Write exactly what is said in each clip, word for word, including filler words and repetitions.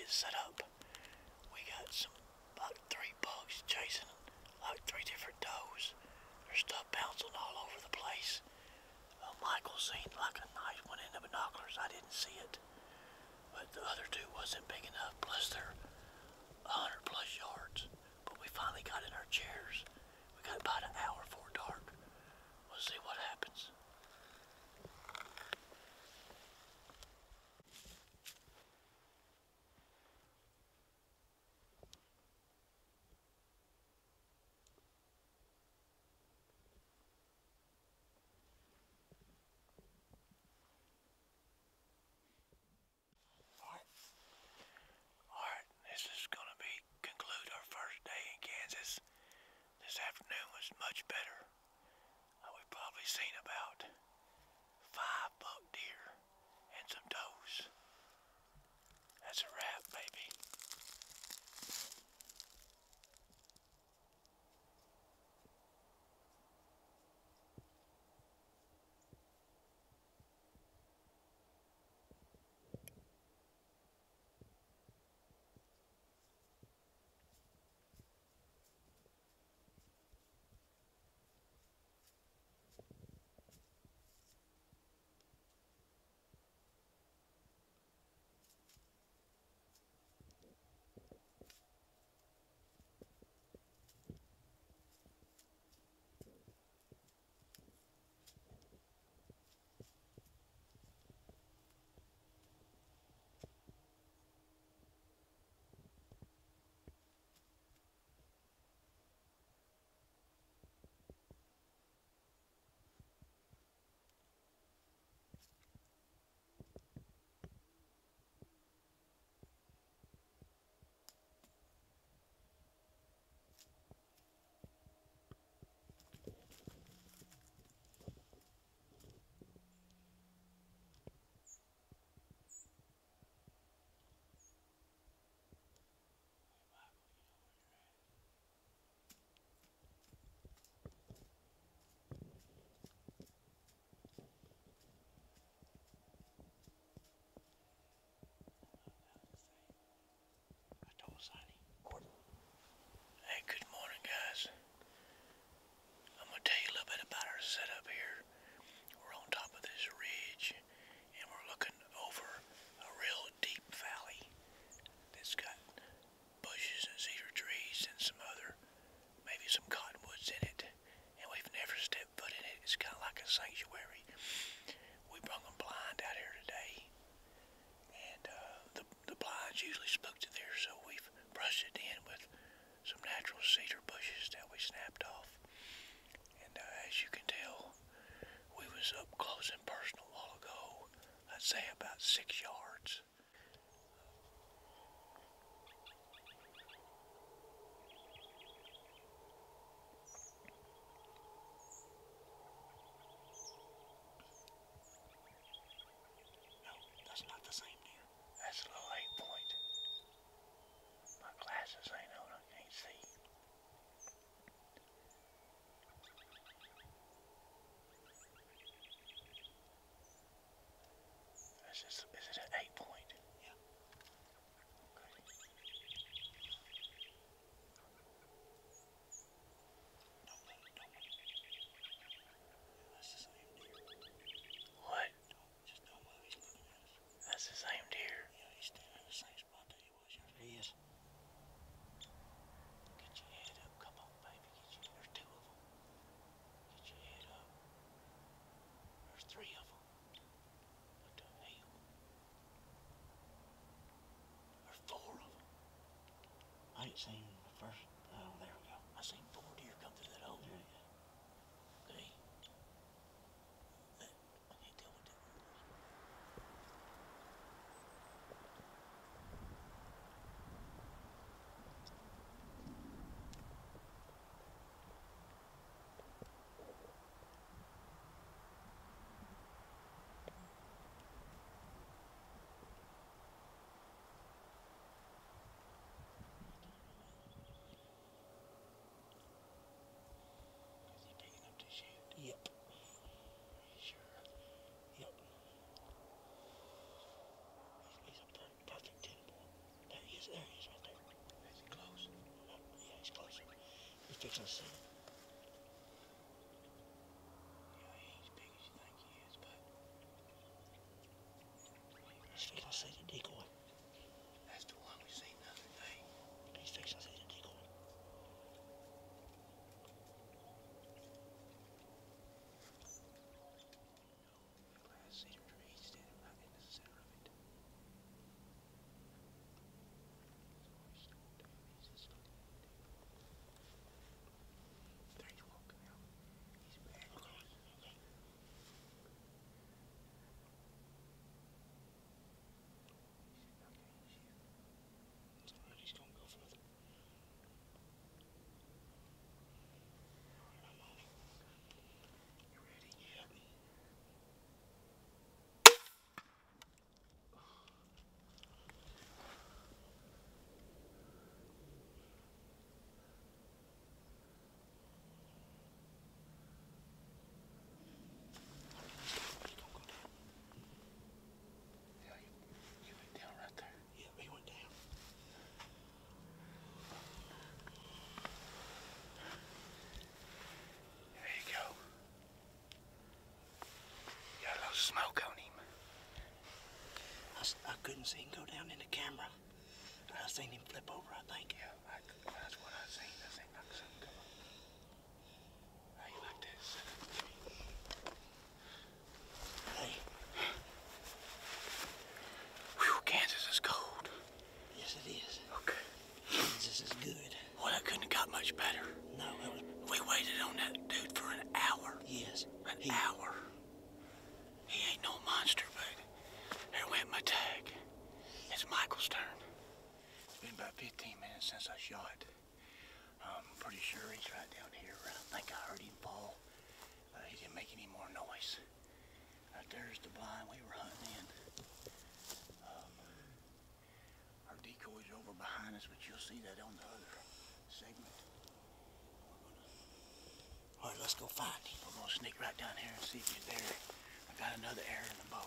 this set up. We got some, about three bugs chasing like three different does. There's stuff bouncing all over the place. Uh, Michael seen like a nice one in the binoculars. I didn't see it. But the other two wasn't big enough. Plus they're a hundred plus yards. But we finally got in our chairs. We got about an hour before dark. We'll see what happens. This afternoon was much better. Uh, we've probably seen about five buck deer and some does. That's a wrap, baby. Hey, good morning, guys. I'm gonna tell you a little bit about our setup here. We're on top of this ridge, and we're looking over a real deep valley that's got bushes and cedar trees and some other, maybe some cottonwoods in it. And we've never stepped foot in it. It's kind of like a sanctuary. We brought them blind out here today, and uh, the the blinds usually spook to there, so we've brushed it in with some natural cedar bushes that we snapped off. And uh, as you can tell, we was up close and personal a while ago. I'd say about six yards. No, that's not the same deer. That's a little eight point. My glasses ain't on, I can't see. Is, this, is it an eight point? Yeah. Okay. Don't let it, don't let it. That's the same deer. What? Don't, just don't move, he's looking at us. That's the same deer. Yeah, he's standing in the same spot that he was yesterday. He is. Get your head up, come on, baby. Get your, there's two of them. Get your head up. There's three of them. What the hell? There's four of them. I ain't seen the first. Oh, there we go. I seen four deer come through that hole. There you go. Okay. That, I can't tell what that one was. fixing to see it. Yeah, he ain't as big as you think he is, but He's fixing to see the decoy. that's the one we seen the other day. He's fixing to see the decoy. Grass cedar tree standing right in the center of it. There he's walking out. He's bad. Okay, okay. It's all right, he's gonna go further. Alright, I'm on him. You ready? Yep. He's gonna go down. Yeah, you, you went down right there. Yep, he went down. There you go. Got a little smoke on him. I, s- I couldn't see him go down in the camera. I seen him flip over, I think. Yeah, I, that's what I seen. I seen like something come up. How you like this? Hey, Whew, Kansas is cold. yes it is. Okay. Kansas is good. Well, that couldn't have got much better. No, that was, We waited on that dude for an hour. yes. An He, hour. He ain't no monster, but there went my tag. It's Michael's turn. It's been about fifteen minutes since I shot. I'm pretty sure he's right down here. I think I heard him fall. Uh, he didn't make any more noise. Right there's the blind we were hunting in. Um, our decoys are over behind us, but you'll see that on the other segment. all right, let's go find him. We're gonna sneak right down here and see if he's there. I got another arrow in the bow.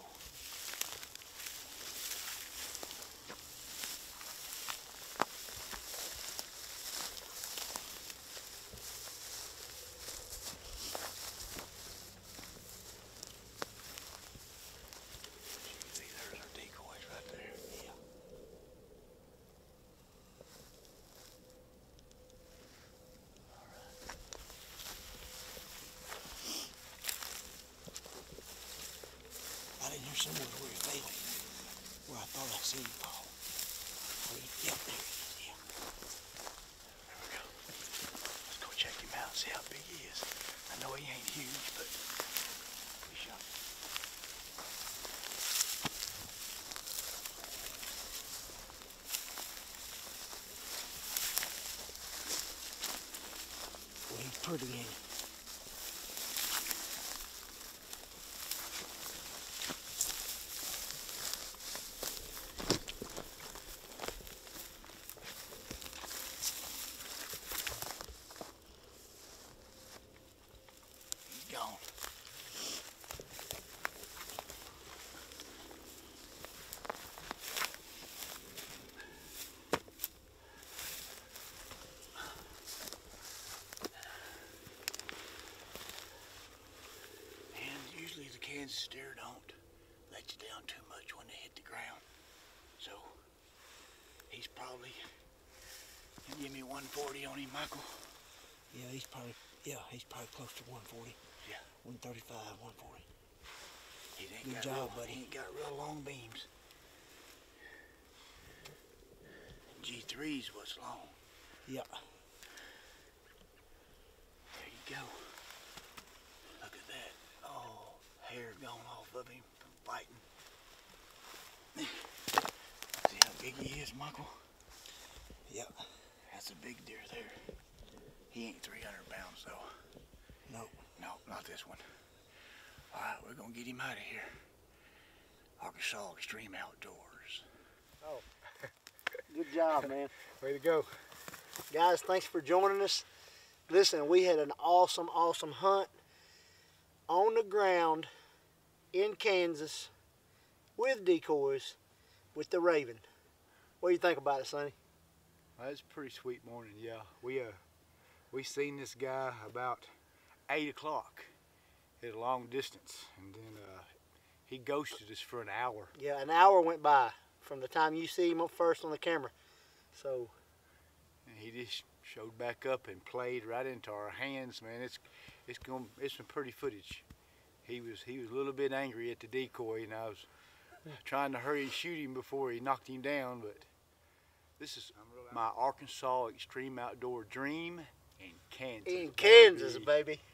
See, there's our decoys right there. Yeah. I didn't hear somewhere where he fell, where I thought I seen him fall. Oh, he- yep, there he is, yeah. There we go. Let's go check him out, see how big he is. I know he ain't huge, but we shot him. Well, he's pretty, ain't he? He's gone. And usually the Kansas deer don't let you down too much when they hit the ground. So he's probably, you give me one forty on him, Michael? Yeah, he's probably, yeah, he's probably close to one forty. Yeah. one thirty-five, one forty. He ain't Good got job, real, buddy. He ain't got real long beams. G three's what's long. Yep. There you go. Look at that. Oh, hair gone off of him from fighting. See how big he is, Michael? Yep. That's a big deer there. He ain't three hundred pounds though. No. No, not this one. All right, we're gonna get him out of here. Arkansas Extreme Outdoors. Oh, good job, man. Way to go. Guys, thanks for joining us. Listen, we had an awesome, awesome hunt on the ground in Kansas with decoys with the Ravin. What do you think about it, Sonny? Well, it's a pretty sweet morning, yeah. We uh we seen this guy about eight o'clock at a long distance, and then uh, he ghosted us for an hour. Yeah, an hour went by from the time you see him up first on the camera. So And he just showed back up and played right into our hands, man. It's it's going it's some pretty footage. He was he was a little bit angry at the decoy, and I was trying to hurry and shoot him before he knocked him down. But this is my Arkansas Extreme Outdoor Dream in Kansas. in Kansas, baby.